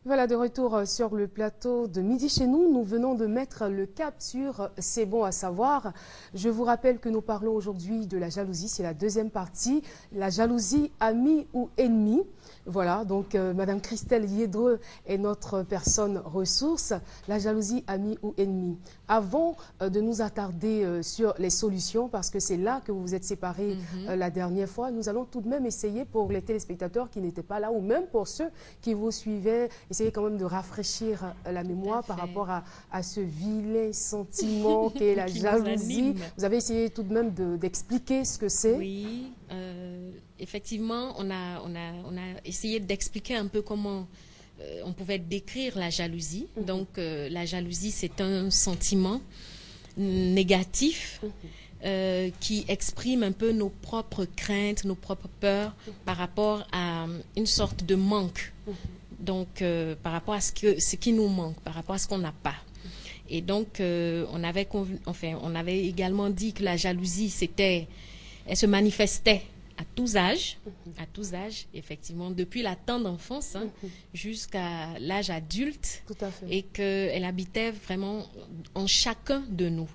Voilà, de retour sur le plateau de Midi chez nous. Nous venons de mettre le cap sur C'est bon à savoir. Je vous rappelle que nous parlons aujourd'hui de la jalousie. C'est la deuxième partie. La jalousie, amie ou ennemi. Voilà, donc Madame Christelle Yedreux est notre personne ressource. La jalousie, amie ou ennemi. Avant de nous attarder sur les solutions, parce que c'est là que vous vous êtes séparés la dernière fois, nous allons tout de même essayer pour les téléspectateurs qui n'étaient pas là, ou même pour ceux qui vous suivaient, essayer quand même de rafraîchir la mémoire par rapport à ce vilain sentiment qu'est la jalousie. Vous avez essayé tout de même d'expliquer ce que c'est. Oui, effectivement, on a essayé d'expliquer un peu comment on pouvait décrire la jalousie. Donc, la jalousie, c'est un sentiment négatif qui exprime un peu nos propres craintes, nos propres peurs par rapport à une sorte de manque. Donc, par rapport à ce qui nous manque, par rapport à ce qu'on n'a pas. Et donc, on avait également dit que la jalousie, elle se manifestait à tous âges, effectivement, depuis la tendre enfance jusqu'à l'âge adulte. Tout à fait. Et qu'elle habitait vraiment en chacun de nous,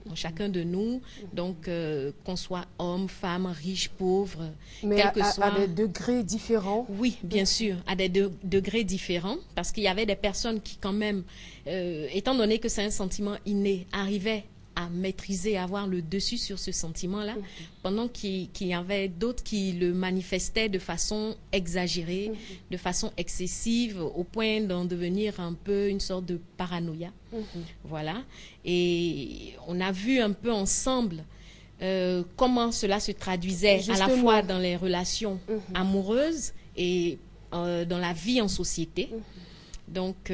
donc qu'on soit homme, femme, riche, pauvre, mais quel que soit... à des degrés différents. Oui, bien sûr, à des degrés différents, parce qu'il y avait des personnes qui quand même, étant donné que c'est un sentiment inné, arrivaient à maîtriser, à avoir le dessus sur ce sentiment-là, pendant qu'il y avait d'autres qui le manifestaient de façon exagérée, de façon excessive, au point d'en devenir un peu une sorte de paranoïa. Voilà. Et on a vu un peu ensemble comment cela se traduisait à la fois dans les relations amoureuses et dans la vie en société. Donc,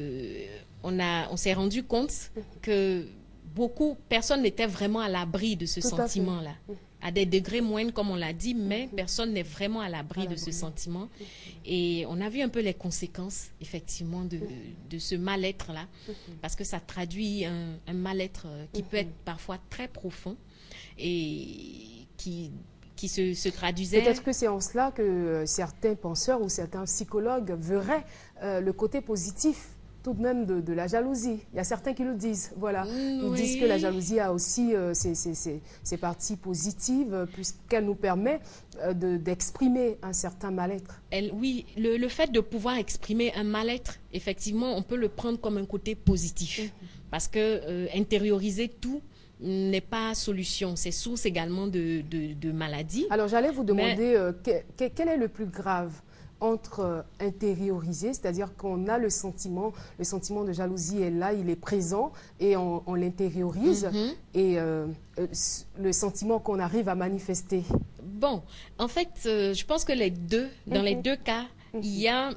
on s'est rendu compte que personne n'était vraiment à l'abri de ce sentiment-là. À des degrés moindres, comme on l'a dit, mais personne n'est vraiment à l'abri de ce sentiment. Et on a vu un peu les conséquences, effectivement, de ce mal-être-là, parce que ça traduit un mal-être qui peut être parfois très profond et qui se traduisait... Peut-être que c'est en cela que certains penseurs ou certains psychologues verraient le côté positif tout de même de la jalousie. Il y a certains qui le disent, voilà. Ils disent que la jalousie a aussi ses parties positives puisqu'elle nous permet d'exprimer un certain mal-être. Oui, le fait de pouvoir exprimer un mal-être, effectivement, on peut le prendre comme un côté positif parce que intérioriser tout n'est pas solution, c'est source également de maladies. Alors j'allais vous demander quel est le plus grave entre intérioriser, c'est-à-dire qu'on a le sentiment de jalousie est là, il est présent et on l'intériorise, et le sentiment qu'on arrive à manifester. Bon, en fait, je pense que dans les deux cas, il y a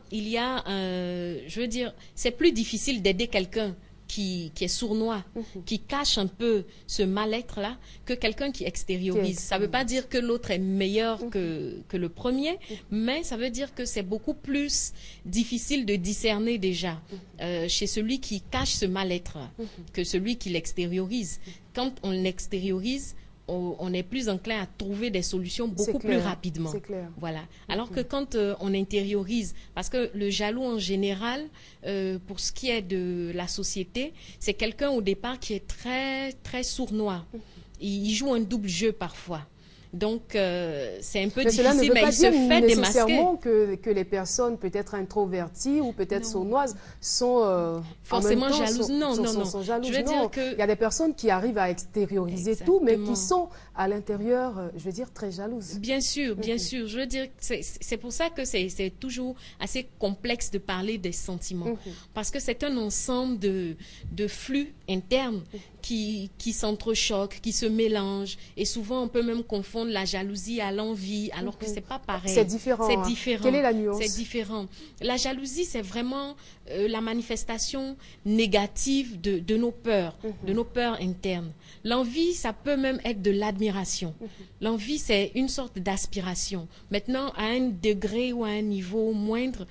je veux dire, c'est plus difficile d'aider quelqu'un qui est sournois, qui cache un peu ce mal-être-là, que quelqu'un qui extériorise. Ça ne veut pas dire que l'autre est meilleur que le premier, mais ça veut dire que c'est beaucoup plus difficile de discerner déjà chez celui qui cache ce mal-être que celui qui l'extériorise. Quand on l'extériorise, on est plus enclin à trouver des solutions beaucoup plus rapidement. C'est clair. Voilà. Alors que quand on intériorise, parce que le jaloux en général, pour ce qui est de la société, c'est quelqu'un au départ qui est très, très sournois. Il joue un double jeu parfois. Donc, c'est un peu difficile, mais il se fait démasquer. Nécessairement que les personnes peut-être introverties ou peut-être sournoises sont forcément jalouses. Non. Je veux dire que... Il y a des personnes qui arrivent à extérioriser tout, mais qui sont à l'intérieur, je veux dire, très jalouses. Bien sûr, bien sûr. Je veux dire, c'est pour ça que c'est toujours assez complexe de parler des sentiments. Parce que c'est un ensemble de flux internes qui s'entrechoquent, qui se mélangent. Et souvent, on peut même confondre la jalousie à l'envie, alors que c'est pas pareil. C'est différent. C'est différent. Quelle est la nuance? C'est différent. La jalousie, c'est vraiment la manifestation négative de nos peurs, de nos peurs internes. L'envie, ça peut même être de l'admiration. L'envie, c'est une sorte d'aspiration. Maintenant, à un degré ou à un niveau moindre,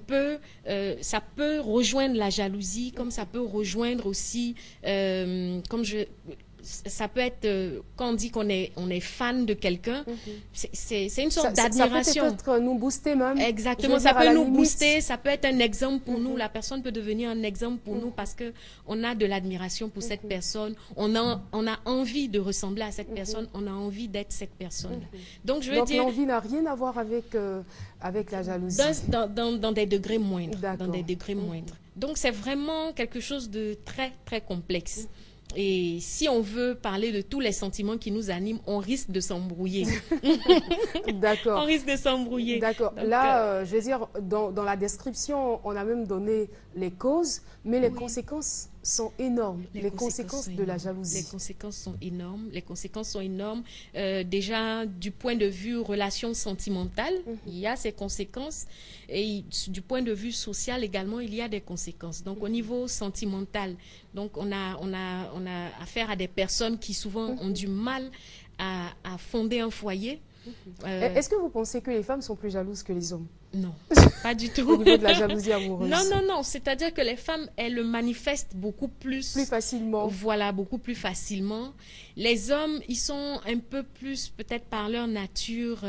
ça peut rejoindre la jalousie, comme ça peut rejoindre aussi, ça peut être, quand on dit qu'on est fan de quelqu'un, c'est une sorte d'admiration. Ça peut peut-être nous booster même. Exactement, ça peut nous booster, ça peut être un exemple pour nous. La personne peut devenir un exemple pour nous parce qu'on a de l'admiration pour cette personne. On a envie de ressembler à cette personne, on a envie d'être cette personne. Donc, je veux dire... l'envie n'a rien à voir avec la jalousie. Dans des degrés moindres. Dans des degrés moindres. Donc, c'est vraiment quelque chose de très, très complexe. Et si on veut parler de tous les sentiments qui nous animent, on risque de s'embrouiller. D'accord. On risque de s'embrouiller. D'accord. Là, je veux dire, dans la description, on a même donné les causes, mais les conséquences sont énormes. Les conséquences de la jalousie. Les conséquences sont énormes. Les conséquences sont énormes. Déjà, du point de vue relation sentimentale, il y a ces conséquences. Et du point de vue social également, il y a des conséquences. Donc, au niveau sentimental, donc on a affaire à des personnes qui souvent ont du mal à fonder un foyer. Est-ce que vous pensez que les femmes sont plus jalouses que les hommes? Non, pas du tout. Au niveau de la jalousie amoureuse. Non. C'est-à-dire que les femmes, elles le manifestent beaucoup plus... Plus facilement. Voilà, beaucoup plus facilement. Les hommes, ils sont un peu plus, peut-être par leur nature,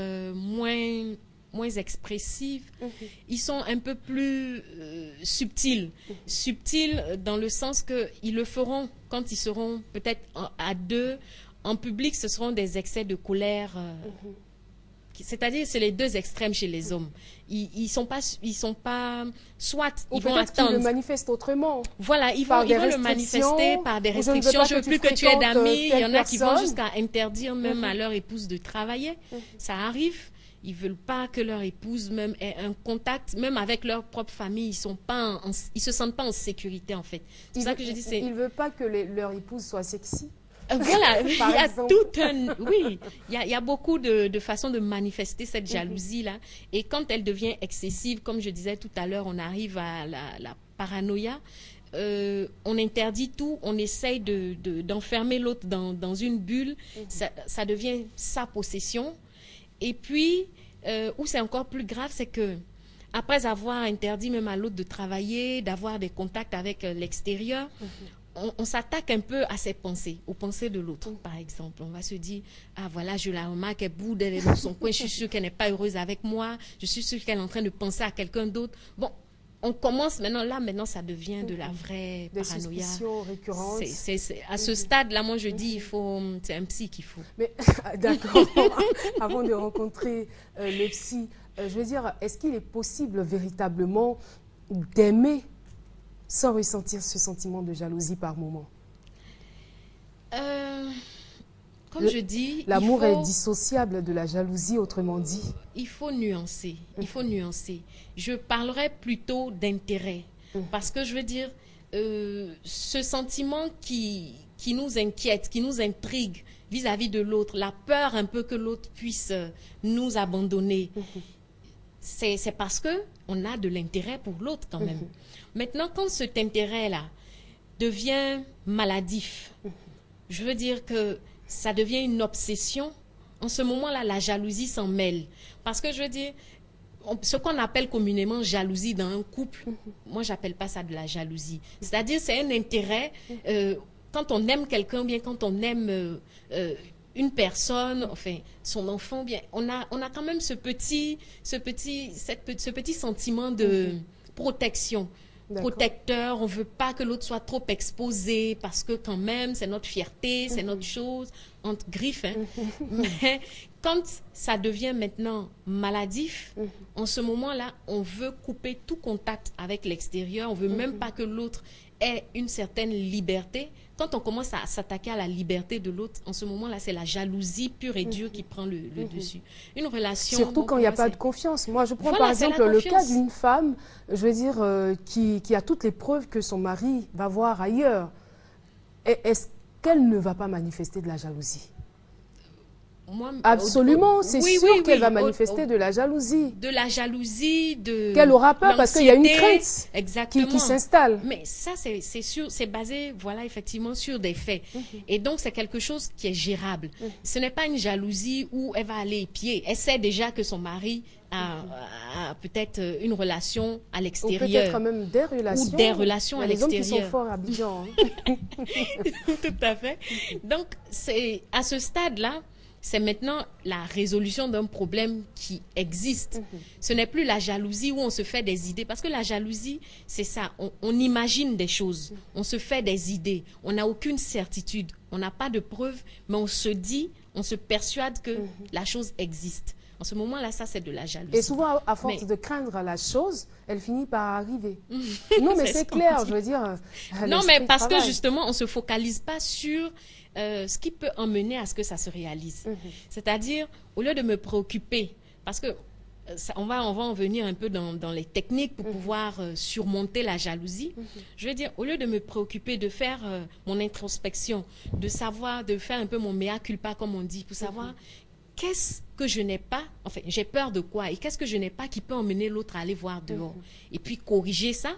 moins expressives. Ils sont un peu plus subtils. Subtils dans le sens qu'ils le feront quand ils seront peut-être à deux. En public, ce seront des excès de colère... C'est-à-dire, c'est les deux extrêmes chez les hommes. Ils sont pas, soit ils vont attendre. Ils le manifestent autrement. Voilà, ils vont le manifester par des restrictions. Je veux plus que tu aies d'amis. Il y en a qui vont jusqu'à interdire même à leur épouse de travailler. Ça arrive. Ils veulent pas que leur épouse même ait un contact, même avec leur propre famille. Ils se sentent pas en sécurité en fait. C'est ça que je dis. Ils veulent pas que leur épouse soit sexy. Voilà, il y a tout un... Oui, il y a beaucoup de façons de manifester cette jalousie-là. Et quand elle devient excessive, comme je disais tout à l'heure, on arrive à la paranoïa. On interdit tout, on essaye d'enfermer l'autre dans une bulle. Ça devient sa possession. Et puis, où c'est encore plus grave, c'est que après avoir interdit même à l'autre de travailler, d'avoir des contacts avec l'extérieur, on s'attaque un peu à ses pensées, aux pensées de l'autre, par exemple. On va se dire, ah voilà, je la remarque, elle boude, elle est dans son coin, je suis sûre qu'elle n'est pas heureuse avec moi, je suis sûre qu'elle est en train de penser à quelqu'un d'autre. Bon, on commence maintenant, ça devient de la vraie paranoïa. Des suspicions récurrentes. À ce stade-là, moi je dis, c'est un psy qu'il faut. Mais, d'accord, avant de rencontrer le psy, je veux dire, est-ce qu'il est possible véritablement d'aimer sans ressentir ce sentiment de jalousie par moment? Comme je dis... L'amour est dissociable de la jalousie, autrement dit. Il faut nuancer. Il faut nuancer. Je parlerai plutôt d'intérêt. Parce que je veux dire, ce sentiment qui nous inquiète, qui nous intrigue vis-à-vis de l'autre, la peur un peu que l'autre puisse nous abandonner, c'est parce qu'on a de l'intérêt pour l'autre quand même. Maintenant, quand cet intérêt-là devient maladif, je veux dire que ça devient une obsession. En ce moment-là, la jalousie s'en mêle. Parce que je veux dire, ce qu'on appelle communément jalousie dans un couple, moi, j'appelle pas ça de la jalousie. C'est-à-dire, c'est un intérêt, quand on aime quelqu'un, bien quand on aime une personne, enfin, son enfant, bien, on a quand même ce petit sentiment de protection. Protecteur, on ne veut pas que l'autre soit trop exposé parce que quand même, c'est notre fierté, c'est notre chose, entre griffes. Hein. Mais quand ça devient maintenant maladif, en ce moment-là, on veut couper tout contact avec l'extérieur, on ne veut même pas que l'autre ait une certaine liberté. Quand on commence à s'attaquer à la liberté de l'autre, en ce moment-là, c'est la jalousie pure et dure qui prend le dessus. Une relation... Surtout quand il n'y a pas de confiance. Moi, je prends par exemple le cas d'une femme, je veux dire, qui a toutes les preuves que son mari va voir ailleurs. Est-ce qu'elle ne va pas manifester de la jalousie? moi, absolument, c'est oui, sûr oui, qu'elle oui, va manifester de la jalousie. De la jalousie, de qu'elle aura peur parce qu'il y a une crainte qui s'installe. Mais ça, c'est sûr, c'est basé, voilà, effectivement, sur des faits. Et donc, c'est quelque chose qui est gérable. Ce n'est pas une jalousie où elle va aller épier. Elle sait déjà que son mari a peut-être une relation à l'extérieur. Ou peut-être même des relations. Ou des relations à l'extérieur. Les hommes qui sont forts à Abidjan. Tout à fait. Donc, c'est à ce stade-là, c'est maintenant la résolution d'un problème qui existe. Ce n'est plus la jalousie où on se fait des idées. Parce que la jalousie, c'est ça. On imagine des choses. On se fait des idées. On n'a aucune certitude. On n'a pas de preuves. Mais on se dit, on se persuade que la chose existe. En ce moment-là, ça, c'est de la jalousie. Et souvent, à force de craindre la chose, elle finit par arriver. Non, mais c'est clair, je veux dire. Non, mais parce que justement, on ne se focalise pas sur ce qui peut emmener à ce que ça se réalise. C'est-à-dire, au lieu de me préoccuper, parce que on va en venir un peu dans les techniques pour pouvoir surmonter la jalousie. Je veux dire, au lieu de me préoccuper de faire mon introspection, de savoir, de faire un peu mon mea culpa, comme on dit, pour savoir qu'est-ce que je n'ai pas, enfin, j'ai peur de quoi et qu'est-ce que je n'ai pas qui peut emmener l'autre à aller voir dehors. Et puis corriger ça,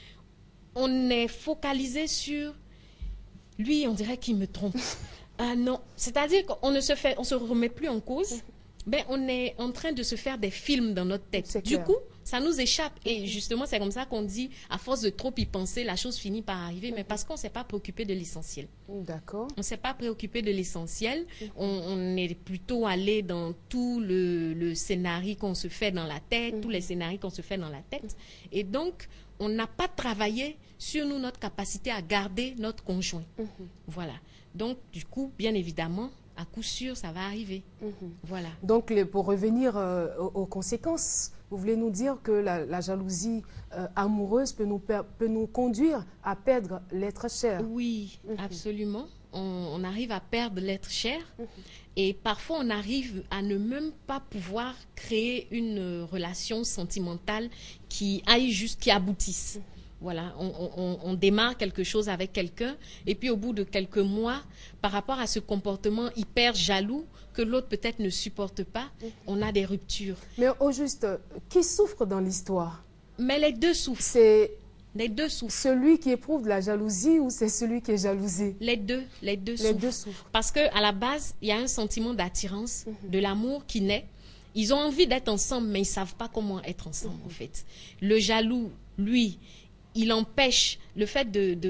on est focalisé sur lui, on dirait qu'il me trompe. Ah non, c'est-à-dire qu'on ne se remet plus en cause. Ben, on est en train de se faire des films dans notre tête. Du coup, ça nous échappe. Et justement, c'est comme ça qu'on dit, à force de trop y penser, la chose finit par arriver. Mais parce qu'on ne s'est pas préoccupé de l'essentiel. D'accord. On ne s'est pas préoccupé de l'essentiel. On est plutôt allé dans tout le scénario qu'on se fait dans la tête, tous les scénarios qu'on se fait dans la tête. Et donc, on n'a pas travaillé sur nous, notre capacité à garder notre conjoint. Voilà. Donc, du coup, bien évidemment, à coup sûr, ça va arriver. Voilà. Donc, pour revenir aux conséquences, vous voulez nous dire que la jalousie amoureuse peut nous conduire à perdre l'être cher? Oui, absolument. On arrive à perdre l'être cher et parfois on arrive à ne même pas pouvoir créer une relation sentimentale qui aboutisse. Voilà, on démarre quelque chose avec quelqu'un et puis au bout de quelques mois, par rapport à ce comportement hyper jaloux que l'autre peut-être ne supporte pas, on a des ruptures. Mais au juste, qui souffre dans l'histoire? Mais les deux souffrent. Les deux souffrent. Celui qui éprouve de la jalousie ou c'est celui qui est jalousé? Les deux souffrent. Parce qu'à la base, il y a un sentiment d'attirance, de l'amour qui naît. Ils ont envie d'être ensemble, mais ils ne savent pas comment être ensemble, en fait. Le jaloux, lui, il empêche le fait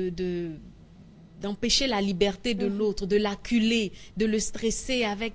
d'empêcher la liberté de l'autre, de l'acculer, de le stresser avec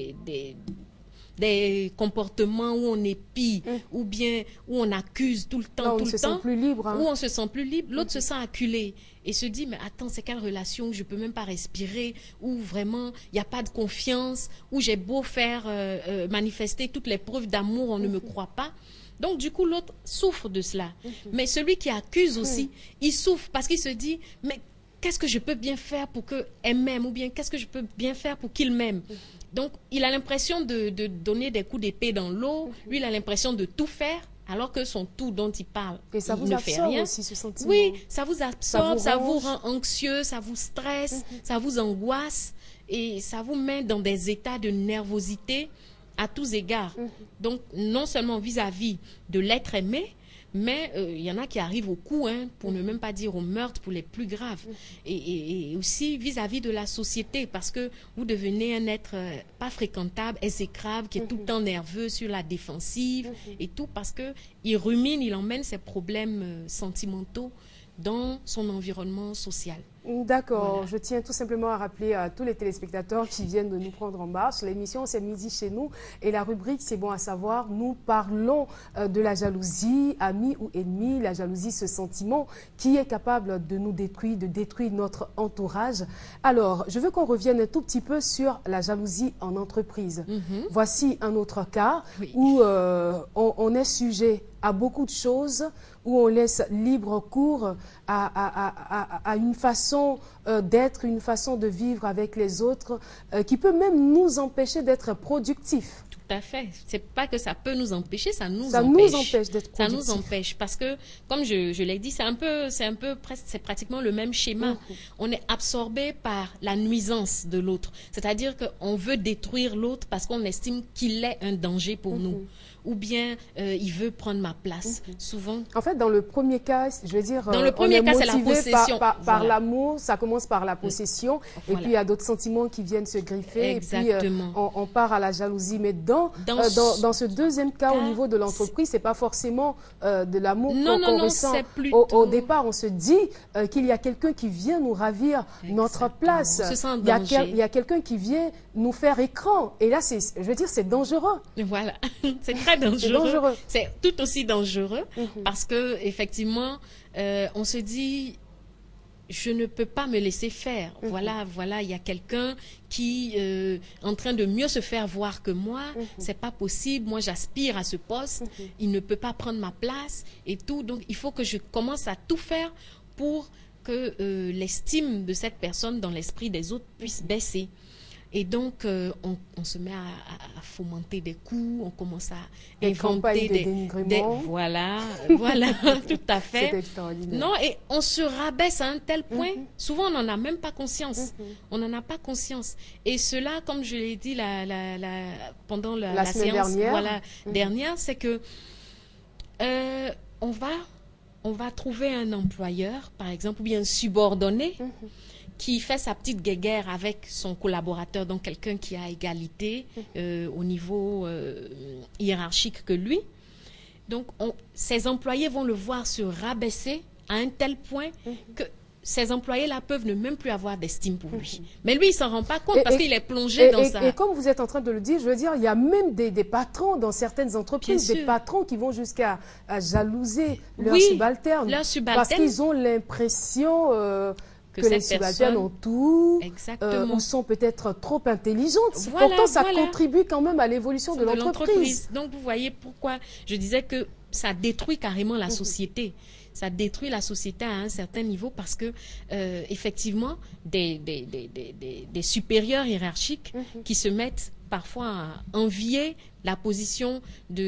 des comportements où on épie, ou bien où on accuse tout le temps, où on se sent plus libre. Où on se sent plus libre, l'autre se sent acculé et se dit, mais attends, c'est quelle relation où je peux même pas respirer, où vraiment il n'y a pas de confiance, où j'ai beau faire manifester toutes les preuves d'amour, on ne me croit pas. Donc, du coup, l'autre souffre de cela. Mais celui qui accuse aussi, il souffre parce qu'il se dit, mais qu'est-ce que je peux bien faire pour qu'elle m'aime? Ou bien, qu'est-ce que je peux bien faire pour qu'il m'aime? Donc, il a l'impression de donner des coups d'épée dans l'eau. Lui, il a l'impression de tout faire, alors que son tout dont il parle, et ça il ne fait rien. Aussi, ce sentiment. Oui, ça vous absorbe, ça vous rend anxieux, ça vous stresse, ça vous angoisse. Et ça vous met dans des états de nervosité à tous égards. Donc, non seulement vis-à-vis de l'être aimé, mais il y en a qui arrivent au coup, pour ne même pas dire au meurtre, pour les plus graves. Et aussi vis-à-vis de la société, parce que vous devenez un être pas fréquentable, exécrable, qui est tout le temps nerveux, sur la défensive, et tout, parce qu'il rumine, il emmène ses problèmes sentimentaux dans son environnement social. D'accord, Voilà. Je tiens tout simplement à rappeler à tous les téléspectateurs qui viennent de nous prendre en marche. L'émission c'est Midi chez nous et la rubrique c'est bon à savoir. Nous parlons de la jalousie, ami ou ennemi, la jalousie, ce sentiment qui est capable de nous détruire, de détruire notre entourage. Alors, je veux qu'on revienne un tout petit peu sur la jalousie en entreprise. Voici un autre cas où on est sujet à beaucoup de choses, où on laisse libre cours à une façon d'être, une façon de vivre avec les autres qui peut même nous empêcher d'être productifs. Tout à fait. C'est pas que ça peut nous empêcher, ça nous empêche d'être productifs. Ça nous empêche parce que, comme je l'ai dit, c'est pratiquement le même schéma. On est absorbé par la nuisance de l'autre. C'est-à-dire qu'on veut détruire l'autre parce qu'on estime qu'il est un danger pour nous. Ou bien il veut prendre ma place. Souvent. En fait, dans le premier cas, je veux dire, dans le premier cas, c'est la possession. Par l'amour, ça commence par la possession. Et puis, il y a d'autres sentiments qui viennent se griffer. Exactement. Et puis, on part à la jalousie. Mais dans ce deuxième cas, au niveau de l'entreprise, c'est pas forcément de l'amour qu'on ressent. Plutôt... Au départ, on se dit qu'il y a quelqu'un qui vient nous ravir notre place. On se sent en danger. Il y a quelqu'un qui vient nous faire écran. Et là, je veux dire, c'est dangereux. Voilà. C'est très dangereux. C'est tout aussi dangereux parce que effectivement, on se dit, je ne peux pas me laisser faire. Voilà, il y a quelqu'un qui est en train de mieux se faire voir que moi. C'est pas possible. Moi, j'aspire à ce poste. Il ne peut pas prendre ma place et tout. Donc, il faut que je commence à tout faire pour que l'estime de cette personne dans l'esprit des autres puisse baisser. Et donc, on se met à fomenter des coups, on commence à inventer des voilà, tout à fait. C'est extraordinaire. Non, et on se rabaisse à un tel point, souvent on n'en a même pas conscience. On n'en a pas conscience. Et cela, comme je l'ai dit pendant la séance dernière, c'est que on va trouver un employeur, par exemple, ou bien un subordonné, qui fait sa petite guéguerre avec son collaborateur, donc quelqu'un qui a égalité au niveau hiérarchique que lui. Donc, ses employés vont le voir se rabaisser à un tel point que ces employés-là peuvent ne même plus avoir d'estime pour lui. Mais lui, il ne s'en rend pas compte parce qu'il est plongé dans ça. Et comme vous êtes en train de le dire, je veux dire, il y a même des patrons dans certaines entreprises, des patrons qui vont jusqu'à jalouser leurs subalternes. Parce qu'ils ont l'impression... que les subalternes ont tout, ou sont peut-être trop intelligentes. Pourtant, ça contribue quand même à l'évolution de l'entreprise. Donc, vous voyez pourquoi je disais que ça détruit carrément la société. Ça détruit la société à un certain niveau parce que, effectivement, des supérieurs hiérarchiques qui se mettent parfois à envier la position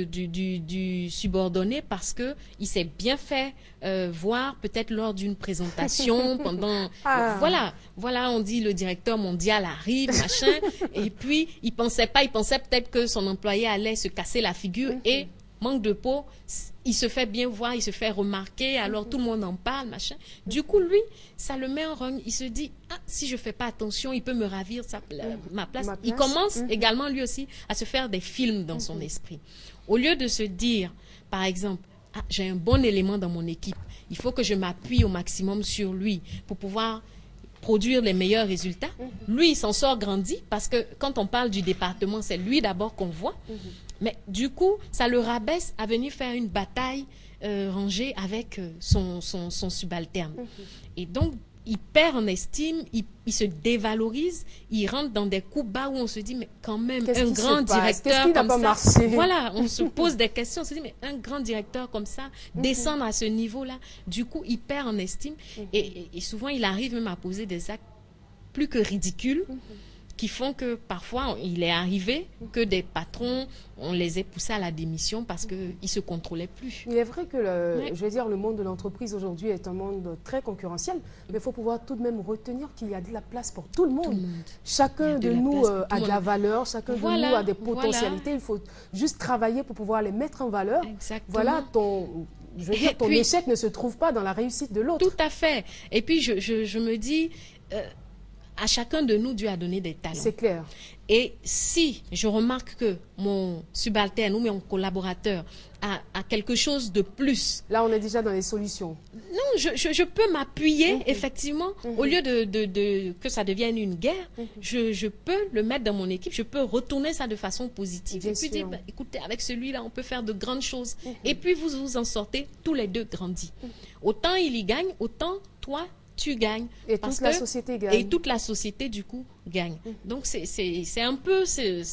du subordonné parce qu'il s'est bien fait voir peut-être lors d'une présentation pendant... Voilà, on dit le directeur mondial arrive, machin, et puis il pensait peut-être que son employé allait se casser la figure et manque de peau, il se fait bien voir, il se fait remarquer, alors tout le monde en parle, machin. Du coup, lui, ça le met en rogne. Il se dit, si je ne fais pas attention, il peut me ravir ma place. Il commence également, lui aussi, à se faire des films dans son esprit. Au lieu de se dire, par exemple, j'ai un bon élément dans mon équipe, il faut que je m'appuie au maximum sur lui pour pouvoir produire les meilleurs résultats. Lui, il s'en sort grandi parce que quand on parle du département, c'est lui d'abord qu'on voit. Mais du coup, ça le rabaisse à venir faire une bataille rangée avec son subalterne. Et donc, il perd en estime, il se dévalorise, il rentre dans des coups bas où on se dit, mais quand même, un grand directeur comme ça, voilà, on se pose des questions, on se dit, mais un grand directeur comme ça, descendre à ce niveau-là, du coup, il perd en estime et souvent, il arrive même à poser des actes plus que ridicules qui font que parfois, il est arrivé que des patrons, on les ait poussés à la démission parce qu'ils ne se contrôlaient plus. Il est vrai que, je veux dire, le monde de l'entreprise aujourd'hui est un monde très concurrentiel, mais il faut pouvoir tout de même retenir qu'il y a de la place pour tout le monde. Chacun de nous a de la valeur, chacun de nous a des potentialités. Il faut juste travailler pour pouvoir les mettre en valeur. Exactement. Voilà, je veux dire, ton échec ne se trouve pas dans la réussite de l'autre. Tout à fait. Et puis, je me dis... à chacun de nous, Dieu a donné des talents. C'est clair. Et si je remarque que mon subalterne ou mon collaborateur a quelque chose de plus... Là, on est déjà dans les solutions. Non, je peux m'appuyer, effectivement, au lieu que ça devienne une guerre, je peux le mettre dans mon équipe, je peux retourner ça de façon positive. Et puis dire, écoutez, avec celui-là, on peut faire de grandes choses. Et puis, vous vous en sortez tous les deux grandis. Autant il y gagne, autant toi, tu gagnes. Et toute la société gagne. Et toute la société, du coup, gagne. Donc, c'est un peu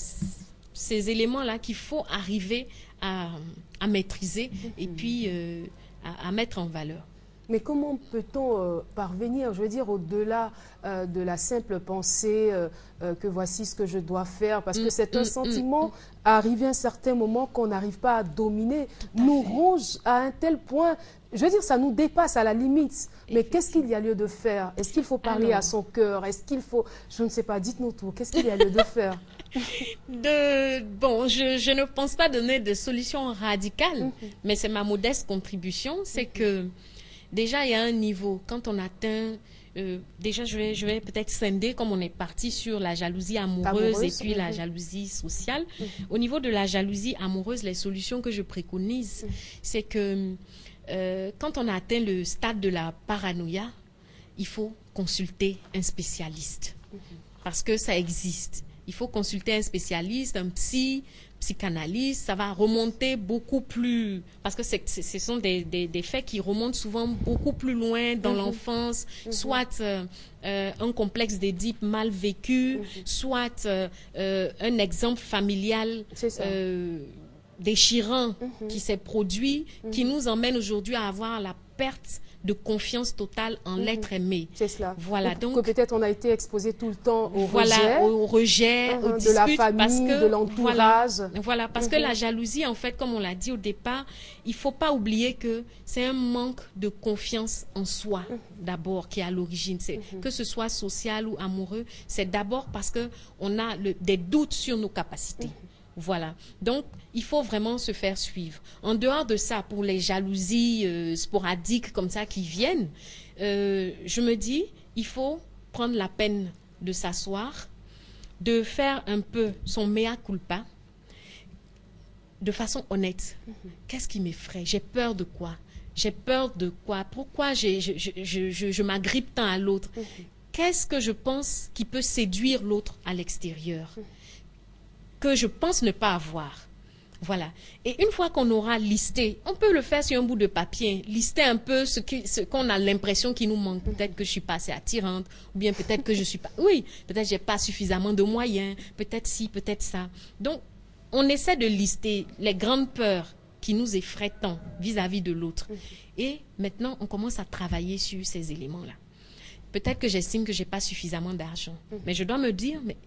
ces éléments-là qu'il faut arriver à maîtriser et puis à mettre en valeur. Mais comment peut-on parvenir, je veux dire, au-delà de la simple pensée que voici ce que je dois faire, parce que c'est un sentiment, arrivé à un certain moment qu'on n'arrive pas à dominer, nous ronge à un tel point, je veux dire, ça nous dépasse à la limite. Mais qu'est-ce qu'il y a lieu de faire? Est-ce qu'il faut parler à son cœur? Est-ce qu'il faut, je ne sais pas, dites-nous tout, qu'est-ce qu'il y a lieu de faire? Bon, je ne pense pas donner de solution radicale, mais c'est ma modeste contribution, c'est que déjà, il y a un niveau. Quand on atteint, déjà, je vais peut-être scinder, comme on est parti sur la jalousie amoureuse et puis la jalousie sociale. Au niveau de la jalousie amoureuse, les solutions que je préconise, c'est que quand on atteint le stade de la paranoïa, il faut consulter un spécialiste. Parce que ça existe. Il faut consulter un spécialiste, un psychanalyste, ça va remonter beaucoup plus, parce que ce sont des faits qui remontent souvent beaucoup plus loin dans l'enfance, soit un complexe d'Édipe mal vécu, soit un exemple familial déchirant qui s'est produit, qui nous emmène aujourd'hui à avoir la perte de confiance totale en l'être aimé. C'est cela. Voilà, donc que peut-être on a été exposé tout le temps au rejet, aux disputes, de la famille, de l'entourage. Voilà, parce que la jalousie, en fait, comme on l'a dit au départ, il faut pas oublier que c'est un manque de confiance en soi, d'abord, qui est à l'origine. Que ce soit social ou amoureux, c'est d'abord parce que on a des doutes sur nos capacités. Voilà. Donc, il faut vraiment se faire suivre. En dehors de ça, pour les jalousies sporadiques comme ça qui viennent, je me dis, il faut prendre la peine de s'asseoir, de faire un peu son mea culpa, de façon honnête. Qu'est-ce qui m'effraie? J'ai peur de quoi? J'ai peur de quoi? Pourquoi je m'agrippe tant à l'autre? Qu'est-ce que je pense qui peut séduire l'autre à l'extérieur? Que je pense ne pas avoir. Voilà. Et une fois qu'on aura listé, on peut le faire sur un bout de papier, lister un peu ce qu'on a l'impression qu'il nous manque. Peut-être que je suis pas assez attirante, ou bien peut-être que je suis pas... Oui, peut-être que j'ai pas suffisamment de moyens, peut-être ci, peut-être ça. Donc, on essaie de lister les grandes peurs qui nous effraient tant vis-à-vis de l'autre. Et maintenant, on commence à travailler sur ces éléments-là. Peut-être que j'estime que j'ai pas suffisamment d'argent. Mais je dois me dire, mais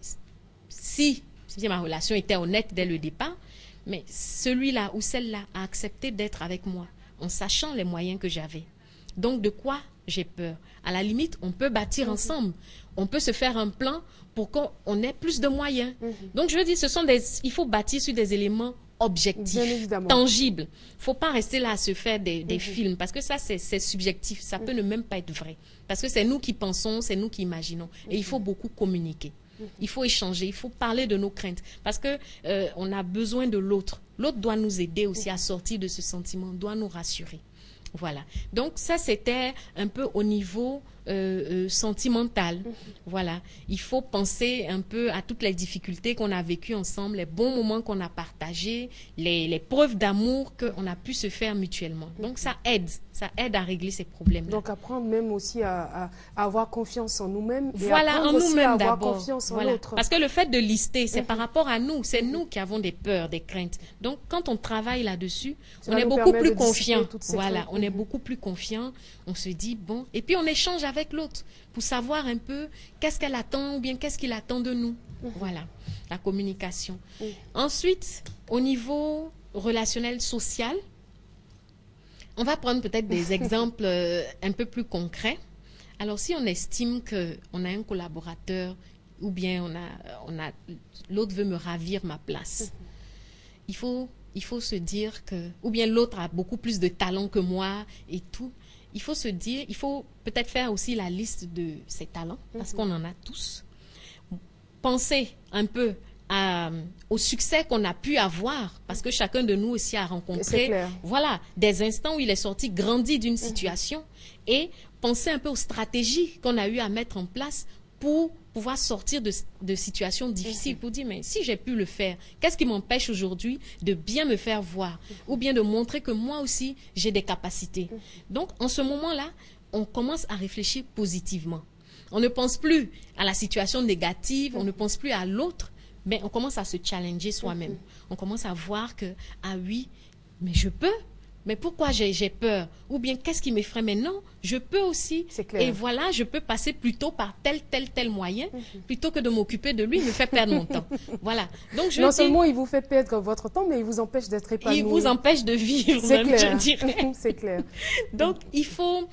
si ma relation était honnête dès le départ, mais celui-là ou celle-là a accepté d'être avec moi en sachant les moyens que j'avais. Donc, de quoi j'ai peur? À la limite, on peut bâtir ensemble. On peut se faire un plan pour qu'on ait plus de moyens. Donc, je veux dire, il faut bâtir sur des éléments objectifs, tangibles. Il ne faut pas rester là à se faire des films, parce que ça, c'est subjectif. Ça peut ne même pas être vrai. Parce que c'est nous qui pensons, c'est nous qui imaginons. Et il faut beaucoup communiquer. Il faut échanger, il faut parler de nos craintes. Parce que on a besoin de l'autre. L'autre doit nous aider aussi à sortir de ce sentiment, doit nous rassurer. Voilà. Donc ça, c'était un peu au niveau sentimental. Voilà. Il faut penser un peu à toutes les difficultés qu'on a vécues ensemble, les bons moments qu'on a partagés, les preuves d'amour qu'on a pu se faire mutuellement. Donc ça aide à régler ces problèmes. Donc apprendre même aussi à avoir confiance en nous-mêmes. Voilà, en nous-mêmes d'abord. Confiance en l'autre. Parce que le fait de lister, c'est par rapport à nous. C'est nous qui avons des peurs, des craintes. Donc quand on travaille là-dessus, on est beaucoup plus confiant. Voilà, on est beaucoup plus confiant. On se dit, bon, et puis on échange avec l'autre pour savoir un peu qu'est-ce qu'elle attend ou bien qu'est-ce qu'il attend de nous. Voilà, la communication. Ensuite, au niveau relationnel social, on va prendre peut-être des exemples un peu plus concrets. Alors, si on estime qu'on a un collaborateur ou bien l'autre veut me ravir ma place, il faut se dire que, ou bien l'autre a beaucoup plus de talent que moi et tout, il faut se dire, il faut peut-être faire aussi la liste de ses talents, parce qu'on en a tous. Penser un peu au succès qu'on a pu avoir, parce que chacun de nous aussi a rencontré des instants où il est sorti grandi d'une situation, et penser un peu aux stratégies qu'on a eu à mettre en place pour pouvoir sortir de situations difficiles, pour dire, mais si j'ai pu le faire, qu'est-ce qui m'empêche aujourd'hui de bien me faire voir, ou bien de montrer que moi aussi, j'ai des capacités. Donc, en ce moment-là, on commence à réfléchir positivement. On ne pense plus à la situation négative, on ne pense plus à l'autre, mais on commence à se challenger soi-même. On commence à voir que, ah oui, mais je peux. mais pourquoi j'ai peur? Ou bien qu'est-ce qui m'effraie? Mais non, je peux aussi. C'est clair. Et voilà, je peux passer plutôt par tel moyen, plutôt que de m'occuper de lui, il me fait perdre mon temps. Voilà. Donc je non dis, seulement il vous fait perdre votre temps, mais il vous empêche d'être épanoui. il vous empêche de vivre, C'est même, clair. je dirais. C'est clair. Donc il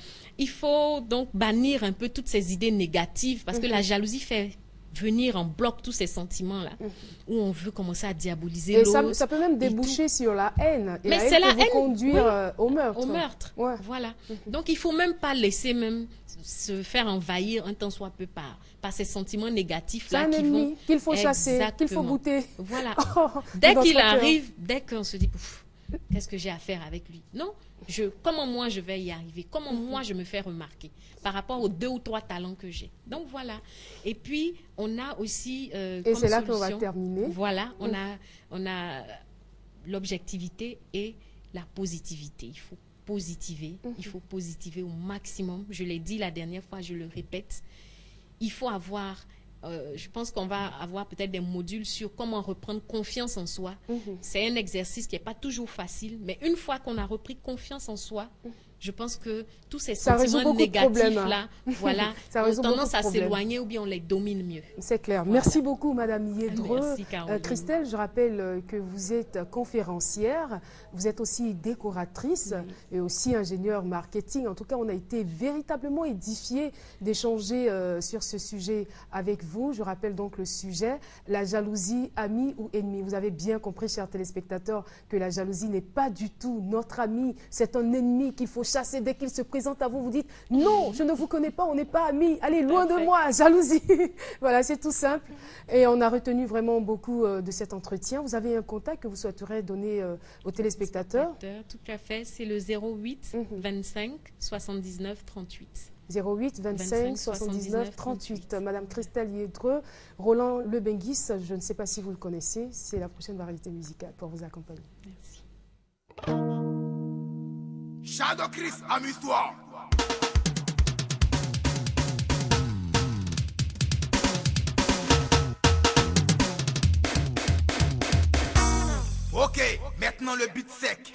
faut donc bannir un peu toutes ces idées négatives, parce que la jalousie fait venir en bloc tous ces sentiments-là, où on veut commencer à diaboliser Et l'autre. ça peut même déboucher sur la haine. Et Mais la c'est haine la peut vous haine, conduire au meurtre. Au meurtre, Ouais. voilà. Donc il faut même pas laisser même se faire envahir un tant soit peu par ces sentiments négatifs C'est là un qui ennemi vont qu'il faut chasser, qu'il faut Exactement. goûter. Voilà. Oh, Dès dans qu'il votre cœur. arrive, dès qu'on se dit pouf, qu'est-ce que j'ai à faire avec lui? Non, comment moi je vais y arriver? Comment moi je me fais remarquer par rapport aux 2 ou 3 talents que j'ai? Donc voilà. Et puis on a aussi Et comme c'est là qu'on va solution, terminer. voilà, on a l'objectivité et la positivité. Il faut positiver, il faut positiver au maximum. Je l'ai dit la dernière fois, je le répète. Il faut avoir, je pense qu'on va avoir peut-être des modules sur comment reprendre confiance en soi. C'est un exercice qui n'est pas toujours facile, mais une fois qu'on a repris confiance en soi, je pense que tous ces Ça résout sentiments beaucoup de problèmes, négatifs-là, voilà, Ça ont résout beaucoup tendance de à problèmes. s'éloigner ou bien on les domine mieux. C'est clair. Voilà. Merci beaucoup, Madame Yedreux. Merci, Caroline. Christelle, je rappelle que vous êtes conférencière, vous êtes aussi décoratrice et aussi ingénieure marketing. En tout cas, on a été véritablement édifiés d'échanger sur ce sujet avec vous. Je rappelle donc le sujet, la jalousie, amie ou ennemi. Vous avez bien compris, chers téléspectateurs, que la jalousie n'est pas du tout notre ami. C'est un ennemi qu'il faut chasser dès qu'il se présente à vous. Vous dites, non, je ne vous connais pas, on n'est pas amis. Allez, loin de moi, jalousie. Voilà, c'est tout simple. Et on a retenu vraiment beaucoup de cet entretien. Vous avez un contact que vous souhaiteriez donner aux téléspectateurs? Tout à fait, c'est le 08 25 79 38. 08 25 79 38. Madame Christelle Yedreux, Roland Lebenguis, je ne sais pas si vous le connaissez, c'est la prochaine variété musicale pour vous accompagner. Merci. Shadow Chris, amuse-toi. Ok, maintenant le beat sec.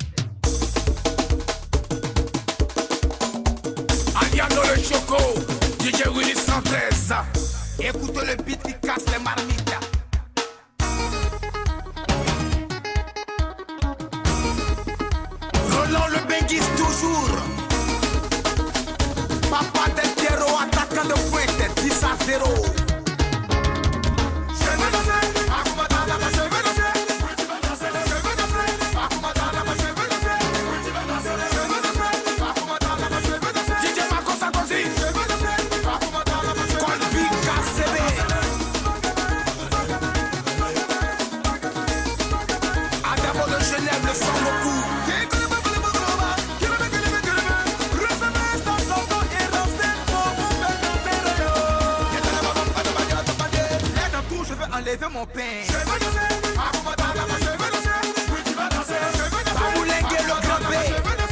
Aliano le Choco, DJ Willy 113. Écoute le beat qui casse les marmites. Roland le Benguis toujours. Papa del Terreau, attaquant de pointe, 10 à 0. Enlever mon pain. Je veux danser. Va moulinguer le grand B.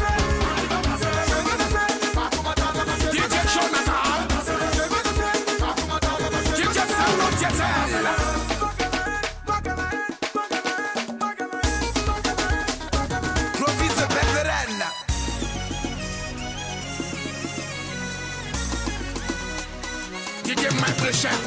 DJ Jonathan. DJ Salo Diesel. Clovis de Belveren. DJ Mike le chef.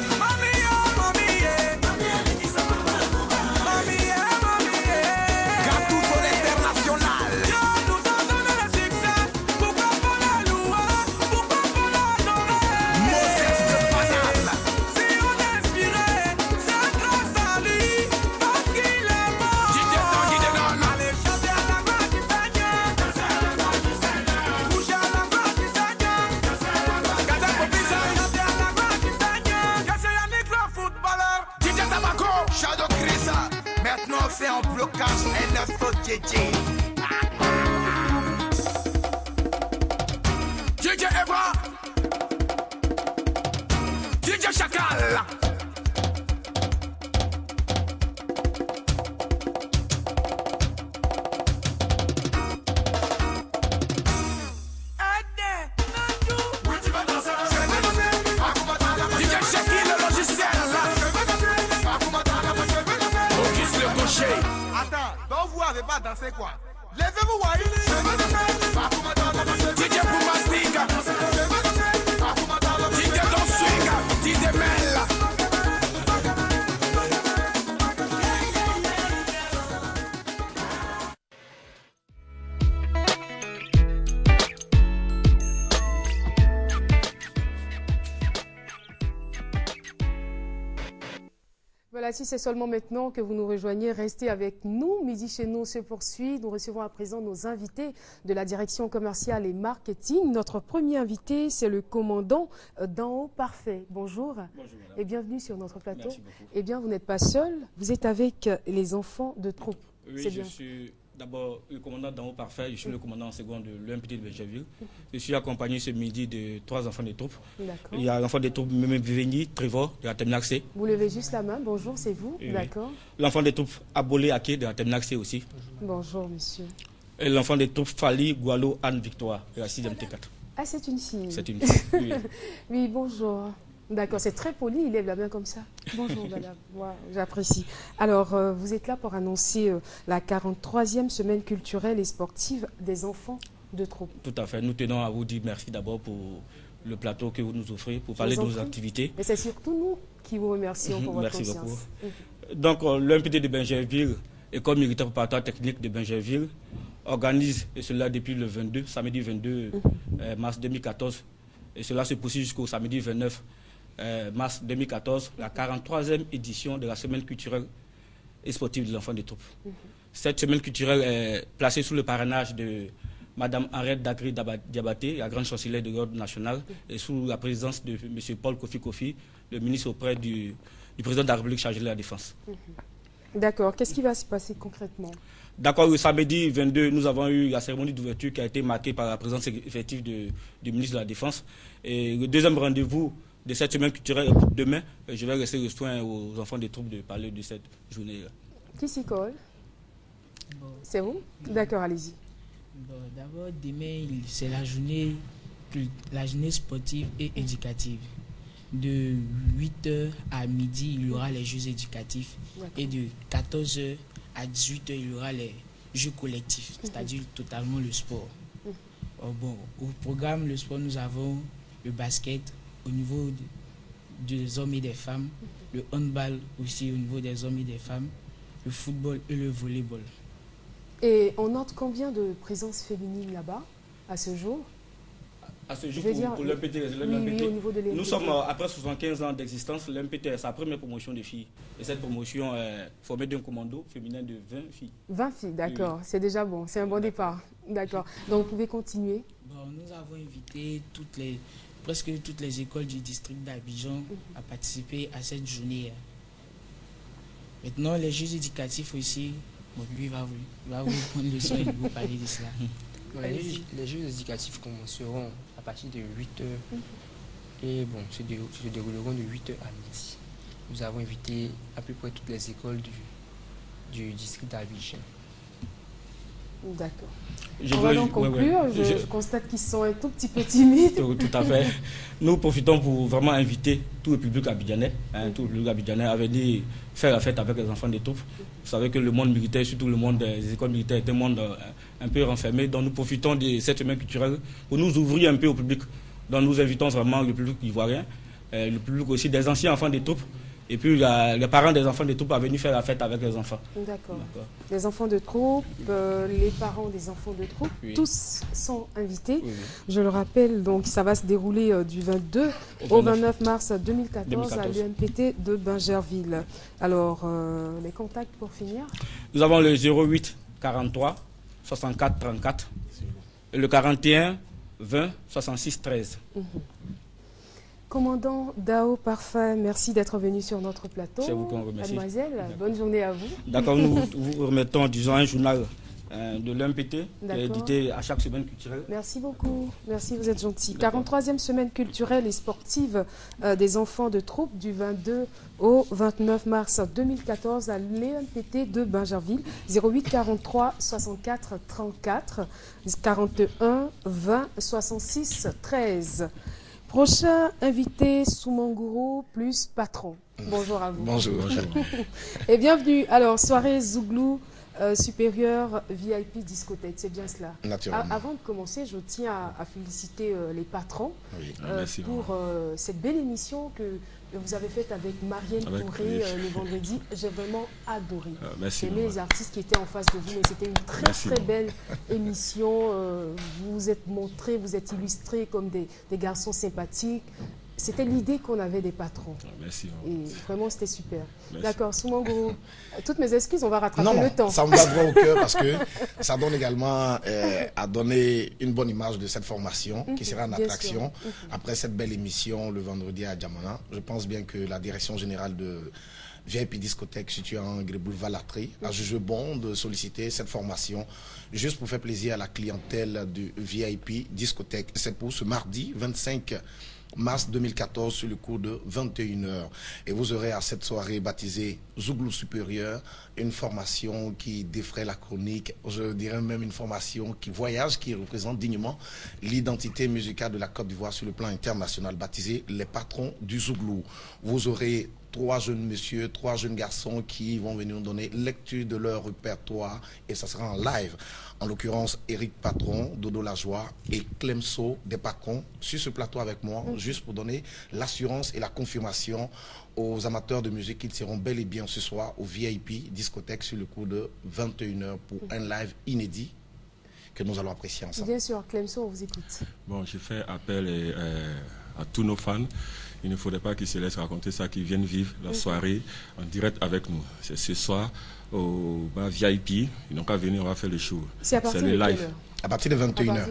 Maintenant on fait un blocage un JJ. DJ Evra. DJ Chacal. Attends, donc vous n'avez pas dansé quoi? Levez-vous, DJ Pumastica, DJ Don Swinga, DJ Mella. Voilà, si c'est seulement maintenant que vous nous rejoignez, restez avec nous. Midi chez nous se poursuit. Nous recevons à présent nos invités de la direction commerciale et marketing. Notre premier invité, c'est le commandant d'en haut parfait. Bonjour. Bonjour madame. Et bienvenue sur notre plateau. Merci beaucoup. Eh bien, vous n'êtes pas seul, vous êtes avec les enfants de troupe. Oui, je suis d'abord le commandant d'en haut parfait, je suis le commandant en second de l'UMPT de Benjerville. Je suis accompagné ce midi de 3 enfants de troupe. Il y a l'enfant de troupe Mémé Trevor de la terminale C. Vous levez juste la main, bonjour, c'est vous, Oui. d'accord. L'enfant de troupe Abolé Ake de la terminale C aussi. Bonjour monsieur. Et l'enfant de troupe Fali Gualo Anne Victoire de la 6e T4. Ah, c'est une fille. C'est une fille. Oui. Oui, bonjour. D'accord, c'est très poli, il lève la main comme ça. Bonjour madame, wow, j'apprécie. Alors, vous êtes là pour annoncer la 43e semaine culturelle et sportive des enfants de troupe. Tout à fait, nous tenons à vous dire merci d'abord pour le plateau que vous nous offrez, pour parler de nos activités. Mais c'est surtout nous qui vous remercions pour votre Merci conscience. beaucoup. Donc, l'UMPT de Benjerville, École militaire préparatoire technique de Benjerville, organise, et cela depuis le 22, samedi 22 mars 2014, et cela se poursuit jusqu'au samedi 29 mars 2014, la 43e édition de la semaine culturelle et sportive de l'enfant des troupes. Cette semaine culturelle est placée sous le parrainage de Madame Henriette Dagri Diabaté, la grande chancelière de l'ordre national, et sous la présidence de M. Paul Kofi, le ministre auprès du président de la République chargé de la Défense. D'accord, qu'est-ce qui va se passer concrètement? D'accord, le samedi 22, nous avons eu la cérémonie d'ouverture qui a été marquée par la présence effective du ministre de la Défense. Et le deuxième rendez-vous de cette semaine culturelle, demain, je vais laisser le soin aux enfants des troupes de parler de cette journée-là. Qui s'y colle? Bon. C'est vous? D'accord, allez-y. Bon, d'abord, demain, c'est la journée sportive et éducative. De 8h à midi, il y aura les jeux éducatifs. Et de 14h à 18h, il y aura les jeux collectifs, c'est-à-dire totalement le sport. Bon, au programme, le sport, nous avons le basket au niveau des hommes et des femmes, le handball aussi au niveau des hommes et des femmes, le football et le volleyball. Et on note combien de présence féminine là-bas, à ce jour? À ce jour, Je veux dire, pour l'UMPT, oui, au niveau de l'UMPT. Nous sommes après 75 ans d'existence, l'UMPT est sa première promotion de filles. Et cette promotion est formée d'un commando féminin de 20 filles. 20 filles, d'accord, Oui. c'est déjà bon, c'est un bon départ. D'accord, donc vous pouvez continuer. Bon, nous avons invité presque toutes les écoles du district d'Abidjan à participer à cette journée. Maintenant, les jeux éducatifs aussi, bon, lui va vous prendre le soin et vous parler de cela. Bon, les jeux éducatifs commenceront à partir de 8h et bon, se dérouleront de 8h à midi. Nous avons invité à peu près toutes les écoles du district d'Abidjan. D'accord. On va donc conclure. Je constate qu'ils sont un tout petit peu timides. Tout à fait. Nous profitons pour vraiment inviter tout le public abidjanais, tout le public abidjanais à venir faire la fête avec les enfants des troupes. Vous savez que le monde militaire, surtout le monde des écoles militaires, est un monde un peu renfermé. Donc nous profitons de cette semaine culturelle pour nous ouvrir un peu au public. Donc nous invitons vraiment le public ivoirien, le public aussi des anciens enfants des troupes. Et puis les parents des enfants de troupes à venir faire la fête avec les enfants. D'accord. Les enfants de troupes, les parents des enfants de troupes, oui. Tous sont invités. Oui. Je le rappelle, donc ça va se dérouler du 22 au 29 mars 2014 à l'UMPT de Benjerville. Alors, les contacts pour finir? Nous avons le 08 43 64 34 et le 41 20 66 13. Commandant Dao Parfait, merci d'être venu sur notre plateau. C'est vous qu'on remercie. Mademoiselle, bonne journée à vous. D'accord, nous vous remettons, disons, un journal de l'UMPT qui est édité à chaque semaine culturelle. Merci beaucoup, merci, vous êtes gentil. 43e semaine culturelle et sportive des enfants de troupe du 22 au 29 mars 2014 à l'UMPT de Benjerville, 08 43 64 34 41 20 66 13. Prochain invité, Soumanguro plus patron. Bonjour à vous. Bonjour. Et bienvenue. Alors, soirée Zouglou supérieur VIP discothèque, c'est bien cela. Naturellement. Avant de commencer, je tiens à féliciter les patrons Merci, pour cette belle émission que vous avez faite avec Marielle Touré le vendredi. J'ai vraiment adoré. Merci. J'ai aimé les artistes qui étaient en face de vous, mais c'était une très belle émission. Vous êtes montrés, vous êtes illustrés comme des garçons sympathiques. C'était l'idée qu'on avait des patrons. Merci. Et vraiment, c'était super. D'accord, Soumanguru, toutes mes excuses, on va rattraper le temps. Ça me va droit au cœur parce que ça donne également à donner une bonne image de cette formation qui sera une attraction. Après cette belle émission le vendredi à Djamana, je pense bien que la direction générale de VIP Discothèque située en boulevard Latry a jugé bon de solliciter cette formation juste pour faire plaisir à la clientèle du VIP Discothèque. C'est pour ce mardi 25 mars 2014 sur le cours de 21h. Et vous aurez à cette soirée baptisée Zouglou Supérieur, une formation qui défraie la chronique, je dirais même une formation qui voyage, qui représente dignement l'identité musicale de la Côte d'Ivoire sur le plan international, baptisée les patrons du Zouglou. Vous aurez 3 jeunes messieurs, 3 jeunes garçons qui vont venir nous donner lecture de leur répertoire et ça sera en live. En l'occurrence, Eric Patron, Dodo Lajoie et Clemso des patrons sur ce plateau avec moi, juste pour donner l'assurance et la confirmation aux amateurs de musique qu'ils seront bel et bien ce soir au VIP Discothèque sur le coup de 21h pour un live inédit que nous allons apprécier ensemble. Bien sûr, Clemso, on vous écoute. Bon, je fais appel à tous nos fans. Il ne faudrait pas qu'ils se laissent raconter ça, qu'ils viennent vivre la soirée en direct avec nous. C'est ce soir au bar VIP. Ils n'ont qu'à venir, on va faire le show. C'est à partir de le live. quelle heure? À partir de 21h.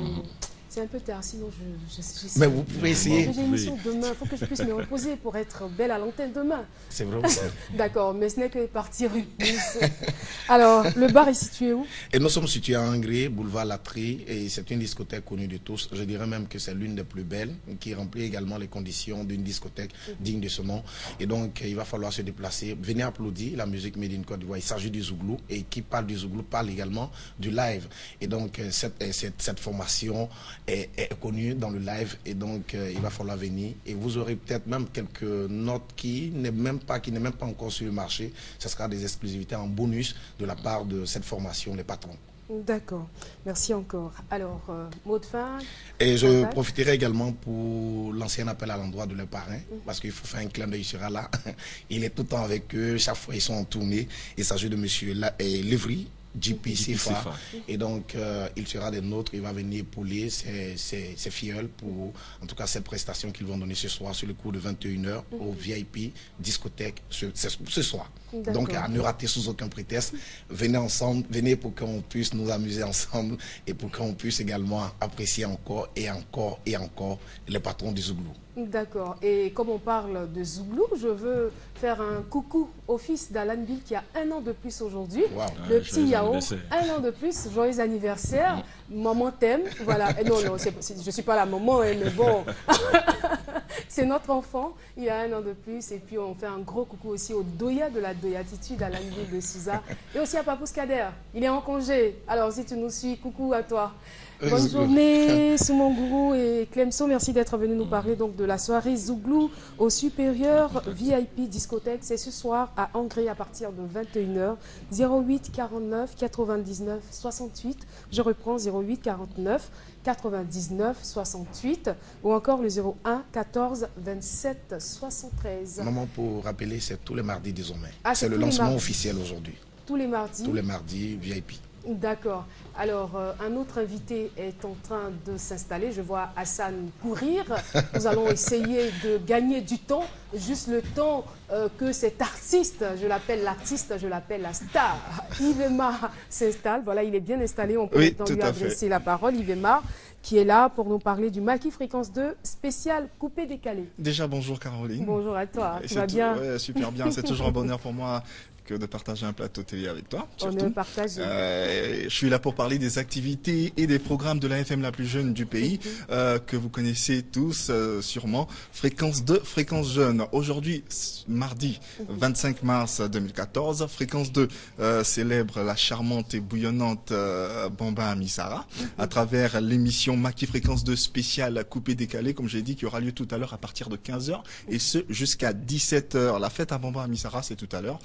C'est un peu tard, sinon je Mais vous pouvez essayer. J'ai une émission demain, il faut que je puisse me reposer pour être belle à l'antenne demain. C'est vrai aussi. D'accord, mais ce n'est que partir une pousse. Alors, le bar est situé où? Et nous sommes situés à Angers, boulevard Latry, et c'est une discothèque connue de tous. Je dirais même que c'est l'une des plus belles, qui remplit également les conditions d'une discothèque digne de ce nom. Et donc, il va falloir se déplacer. Venez applaudir la musique Made in Côte d'Ivoire. Il s'agit du Zouglou, et qui parle du Zouglou parle également du live. Et donc, cette formation est connu dans le live et donc il va falloir venir et vous aurez peut-être même quelques notes qui n'est même pas encore sur le marché. Ce sera des exclusivités en bonus de la part de cette formation, les patrons. D'accord, merci encore. Alors, mot de fin. Et je profiterai également pour lancer un appel à l'endroit de leurs parrains, parce qu'il faut faire un clin d'œil, il sera là. Il est tout le temps avec eux, chaque fois ils sont en tournée. Il s'agit de monsieur Lévry, JP Sifa. Et donc, il sera des nôtres, il va venir pouler ses filleuls pour, en tout cas, cette prestation qu'ils vont donner ce soir sur le cours de 21h au VIP Discothèque ce soir. Donc, à ne rater sous aucun prétexte. Venez ensemble, venez pour qu'on puisse nous amuser ensemble et pour qu'on puisse également apprécier encore et encore et encore les patrons du Zouglou. D'accord. Et comme on parle de Zouglou, je veux faire un coucou au fils d'Alan Bill qui a 1 an de plus aujourd'hui. Wow. Le petit Yao, 1 an de plus, joyeux anniversaire. Maman t'aime. Voilà. Et non, je ne suis pas la maman, hein, mais bon. C'est notre enfant. Il a 1 an de plus. Et puis on fait un gros coucou aussi au Doya de la Doyatitude, Alan Bill de Souza. Et aussi à Papous Kader. Il est en congé. Alors si tu nous suis, coucou à toi. Bonne journée, Soumanguru et Clemso. Merci d'être venu nous parler donc de la soirée Zouglou au supérieur VIP Discothèque. C'est ce soir à Angers à partir de 21h. 08 49 99 68. Je reprends 08 49 99 68 ou encore le 01 14 27 73. Maman, pour rappeler, c'est tous les mardis désormais. C'est le lancement officiel aujourd'hui. Tous les mardis. Tous les mardis VIP. D'accord. Alors, un autre invité est en train de s'installer. Je vois Hassan courir. Nous allons essayer de gagner du temps, juste le temps que cet artiste, je l'appelle l'artiste, je l'appelle la star, Yves-Mar s'installe. Voilà, il est bien installé. On peut maintenant lui adresser la parole. Yves-Mar, qui est là pour nous parler du Maki Fréquence 2 spécial coupé décalé. Déjà, bonjour Caroline. Bonjour à toi. Tu vas bien? Ouais, super bien. C'est toujours un bonheur pour moi que de partager un plateau télé avec toi. On partage. Je suis là pour parler des activités et des programmes de la FM la plus jeune du pays, que vous connaissez tous sûrement. Fréquence 2, Fréquence Jeune. Aujourd'hui, mardi 25 mars 2014, Fréquence 2 célèbre la charmante et bouillonnante Bamba Amissara à travers l'émission Maki Fréquence 2 spéciale coupé décalé, comme j'ai dit, qui aura lieu tout à l'heure à partir de 15h et ce jusqu'à 17h. La fête à Bamba Amissara, c'est tout à l'heure.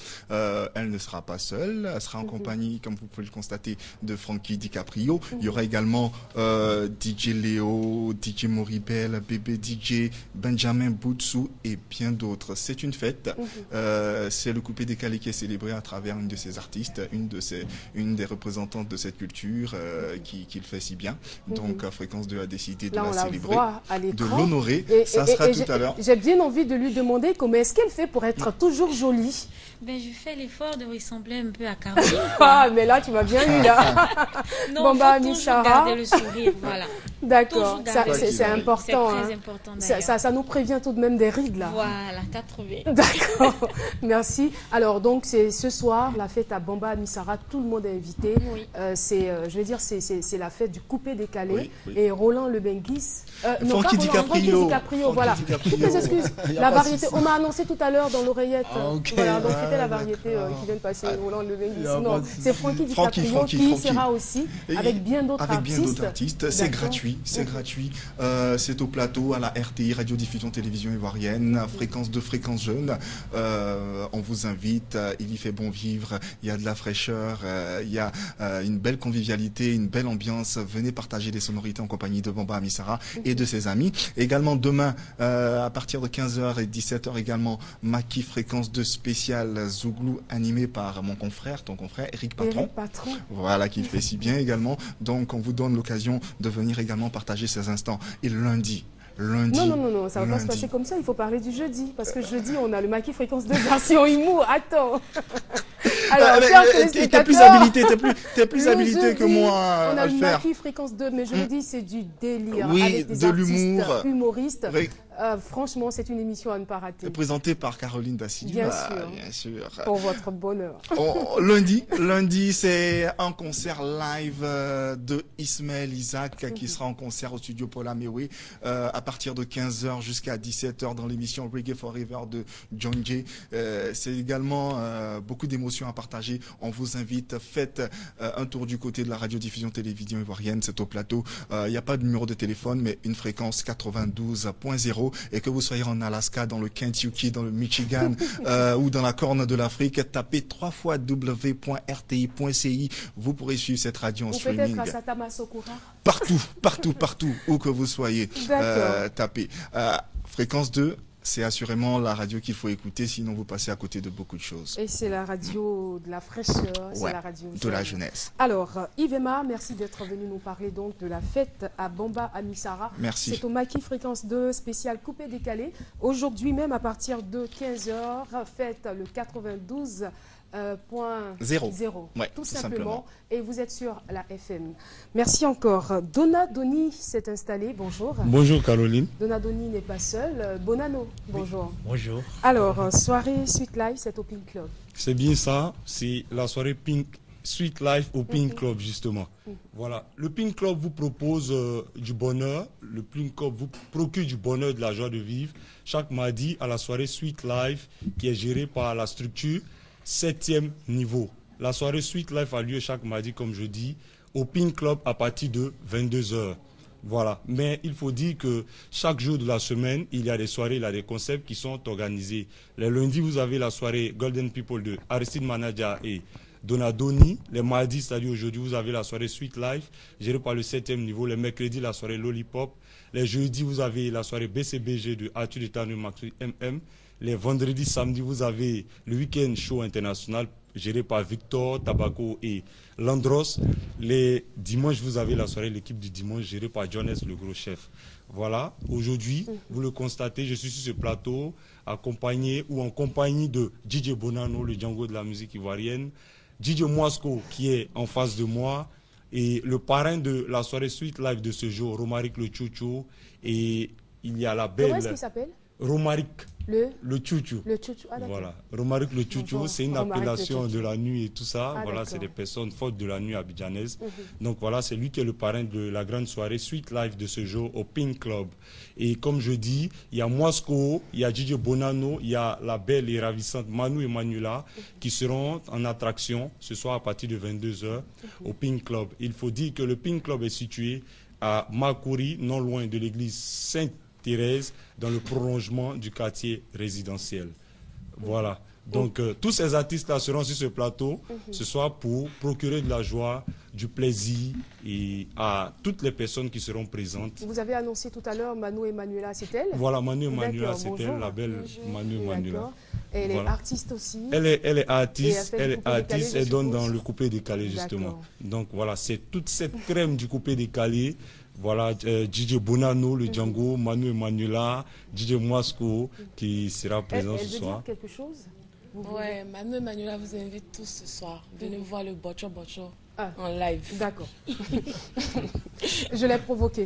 elle ne sera pas seule, elle sera en compagnie, comme vous pouvez le constater, de Frankie DiCaprio. Il y aura également DJ Léo, DJ Moribel, Bébé DJ, Benjamin Boutsou et bien d'autres. C'est une fête. C'est le coupé décalé qui est célébré à travers une de ces artistes, une des représentantes de cette culture qui le fait si bien. Donc Fréquence 2 a décidé de la célébrer, de l'honorer. Ça sera tout à l'heure. J'ai bien envie de lui demander comment est-ce qu'elle fait pour être toujours jolie. Ben, je fais l'effort de ressembler un peu à Caroline. Ah, mais là, tu m'as bien eu, là. Non, Bamba faut toujours Missara. garder le sourire, voilà. D'accord, c'est important. C'est très important, ça nous prévient tout de même des rides, là. Voilà, t'as trouvé. D'accord, merci. Alors, donc, c'est ce soir, la fête à Bamba Missara, tout le monde est invité. Oui. Je veux dire, c'est la fête du coupé décalé. Oui, oui. Et Roland Lebenguis. Frankie DiCaprio. Voilà. Toutes mes excuses. La variété, on m'a annoncé tout à l'heure dans l'oreillette. Voilà, donc c'était la variété qui vient de passer, Roland Lebenguis. Non, c'est Frankie DiCaprio qui sera aussi avec bien d'autres artistes. C'est gratuit, c'est gratuit. C'est au plateau, à la RTI, Radio-Diffusion Télévision Ivoirienne, Fréquence 2, Fréquence Jeune. On vous invite, il y fait bon vivre, il y a de la fraîcheur, il y a une belle convivialité, une belle ambiance. Venez partager des sonorités en compagnie de Bamba Missara et de ses amis. Également demain, à partir de 15h et 17h également, Maki Fréquence 2 spécial Zouglou, animé par mon confrère, ton confrère, Eric Patron. Voilà, qui le fait si bien également. Donc, on vous donne l'occasion de venir également partager ces instants. Et lundi. Non, ça va pas se passer comme ça. Il faut parler du jeudi. Parce que jeudi, on a le Maki Fréquence 2 version humour. Attends. Alors, t'es plus habilité que moi à le faire. On a le faire. Maki Fréquence 2, mais je le dis, c'est du délire. Oui, avec des de l'humour. Humoristes. Franchement, c'est une émission à ne pas rater. Présentée par Caroline Da Silva, bien sûr. Pour votre bonheur. Lundi, c'est un concert live de Ismaël Isaac qui sera en concert au studio Paul Amewe à partir de 15h jusqu'à 17h dans l'émission Reggae Forever de John Jay. C'est également beaucoup d'émotions à partager. On vous invite, faites un tour du côté de la radio-diffusion télévision ivoirienne, c'est au plateau. Il n'y a pas de numéro de téléphone, mais une fréquence 92.0. Et que vous soyez en Alaska, dans le Kentucky, dans le Michigan ou dans la Corne de l'Afrique, tapez www.rti.ci. Vous pourrez suivre cette radio en streaming. Peut-être à Satamasokura. Partout, où que vous soyez. Tapez. Fréquence 2. C'est assurément la radio qu'il faut écouter, sinon vous passez à côté de beaucoup de choses. Et c'est la radio de la fraîcheur, c'est la radio de la jeunesse. Alors, Yves Emma, merci d'être venu nous parler donc de la fête à Bamba Missara. Merci. C'est au Maki Fréquence 2 spécial coupé décalé. Aujourd'hui même, à partir de 15h, fête le 92. Zéro. Ouais, tout simplement. Et vous êtes sur la FM. Merci encore. Donna Doni s'est installée. Bonjour. Bonjour Caroline. Donna Doni n'est pas seule. Bonanno, bonjour. Oui. Bonjour. Alors, soirée Sweet Life, c'est au Pink Club. C'est bien ça. C'est la soirée Sweet Life au Pink Club, justement. Voilà. Le Pink Club vous propose du bonheur. Le Pink Club vous procure du bonheur, de la joie de vivre. Chaque mardi à la soirée Sweet Life qui est gérée par la structure 7e niveau. La soirée Sweet Life a lieu chaque mardi, comme je dis, au Pink Club à partir de 22h. Voilà. Mais il faut dire que chaque jour de la semaine, il y a des soirées, il y a des concepts qui sont organisés. Les lundis, vous avez la soirée Golden People de Aristide Manadia et Donna Doni. Les mardis, c'est-à-dire aujourd'hui, vous avez la soirée Sweet Life, gérée par le 7e niveau. Les mercredis, la soirée Lollipop. Les jeudis, vous avez la soirée BCBG de Arthur Etanu Maxi MM. Les vendredis, samedis, vous avez le Weekend Show International géré par Victor, Tabaco et Landros. Les dimanches, vous avez la soirée L'équipe du dimanche gérée par Jones, le gros chef. Voilà, aujourd'hui, vous le constatez, je suis sur ce plateau accompagné ou en compagnie de DJ Bonanno, le Django de la musique ivoirienne, DJ Moisco qui est en face de moi et le parrain de la soirée Sweet Life de ce jour, Romaric le Chouchou, et il y a la belle... Comment est-ce qu'il s'appelle? Romaric. Le Chouchou. Le Chouchou, ah, voilà. Romaric le Chouchou, c'est une appellation de la nuit et tout ça. Ah, voilà, c'est des personnes fortes de la nuit abidjanaise. Donc voilà, c'est lui qui est le parrain de la grande soirée Sweet Life de ce jour au Pink Club. Et comme je dis, il y a Moisco, il y a DJ Bonanno, il y a la belle et ravissante Manu et Manuela qui seront en attraction ce soir à partir de 22h au Pink Club. Il faut dire que le Pink Club est situé à Makouri, non loin de l'église Sainte-Thérèse, dans le prolongement du quartier résidentiel. Voilà. Donc tous ces artistes-là seront sur ce plateau ce soir pour procurer de la joie, du plaisir et à toutes les personnes qui seront présentes. Vous avez annoncé tout à l'heure Manu Emanuela, c'est elle? Voilà, Manu Emanuela, c'est elle, la belle Manu Emanuela. Elle est artiste aussi. Elle est artiste, elle donne dans le coupé décalé justement. Donc voilà, c'est toute cette crème du coupé décalé. Voilà, DJ Bonanno, le Django, Manu Emanuela, DJ Moasco qui sera présent ce soir. Elle veut dire quelque chose? Ouais, Manu Emanuela vous invite tous ce soir. Venez voir le Bocho Bocho en live. D'accord. Je l'ai provoqué.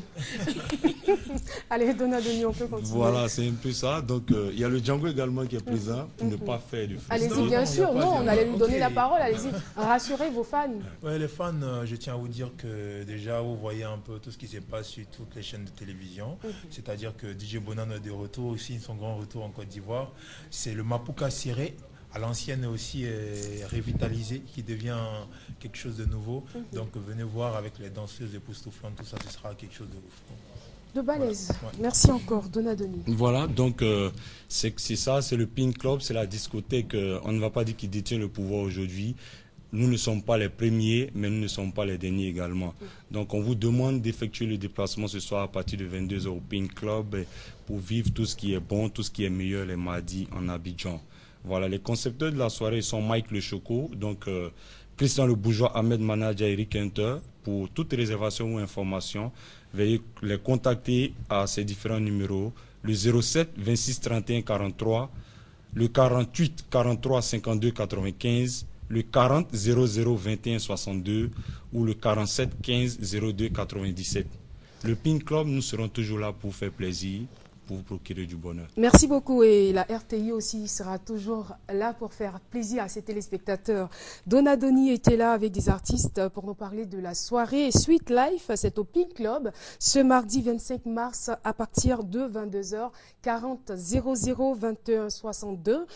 Allez, Donadoni, on peut continuer. Voilà, c'est un peu ça. Donc, il y a le Django également qui est présent pour ne pas faire de freestyle. Allez-y, bien sûr. Non, on allait lui donner la parole. Allez-y, rassurez vos fans. Ouais, les fans, je tiens à vous dire que déjà, vous voyez un peu tout ce qui se passe sur toutes les chaînes de télévision. C'est-à-dire que DJ Bonanno est de retour aussi, son grand retour en Côte d'Ivoire. C'est le Mapuka Siré, à l'ancienne aussi revitalisé, qui devient quelque chose de nouveau. Donc venez voir avec les danseuses époustouflantes, tout ça, ce sera quelque chose de ouf. De balèze. Voilà. Merci encore, Donadoni. Voilà, donc c'est ça, c'est le Pink Club, c'est la discothèque. On ne va pas dire qui détient le pouvoir aujourd'hui. Nous ne sommes pas les premiers, mais nous ne sommes pas les derniers également. Donc on vous demande d'effectuer le déplacement ce soir à partir de 22h au Pink Club pour vivre tout ce qui est bon, tout ce qui est meilleur les mardis en Abidjan. Voilà, les concepteurs de la soirée sont Mike Le Choco, donc Christian Le Bourgeois, Ahmed Manadja, Eric Hunter. Pour toute réservation ou information, veuillez les contacter à ces différents numéros. Le 07 26 31 43, le 48 43 52 95, le 40 00 21 62 ou le 47 15 02 97. Le Pink Club, nous serons toujours là pour faire plaisir, pour vous procurer du bonheur. Merci beaucoup et la RTI aussi sera toujours là pour faire plaisir à ses téléspectateurs. Donadoni était là avec des artistes pour nous parler de la soirée Sweet Life. C'est au Pink Club ce mardi 25 mars à partir de 22h 40 00 21 62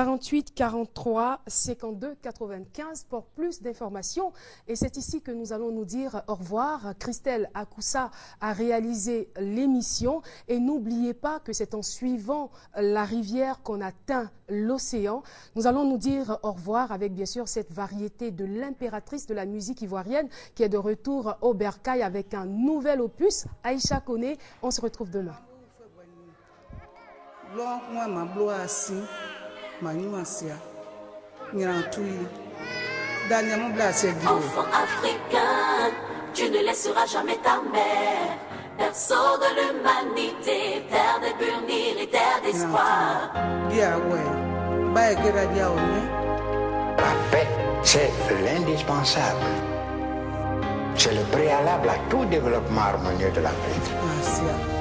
48 43 52 95 pour plus d'informations. Et c'est ici que nous allons nous dire au revoir. Christelle Akoussa a réalisé l'émission et n'oubliez pas que c'est en suivant la rivière qu'on atteint l'océan. Nous allons nous dire au revoir avec bien sûr cette variété de l'impératrice de la musique ivoirienne qui est de retour au Bercail avec un nouvel opus. Aïcha Koné, on se retrouve demain. Enfant africain, tu ne laisseras jamais ta mère. Berceau de l'humanité, terre de burnir et terre d'espoir. La paix, c'est l'indispensable. C'est le préalable à tout développement harmonieux de l'Afrique.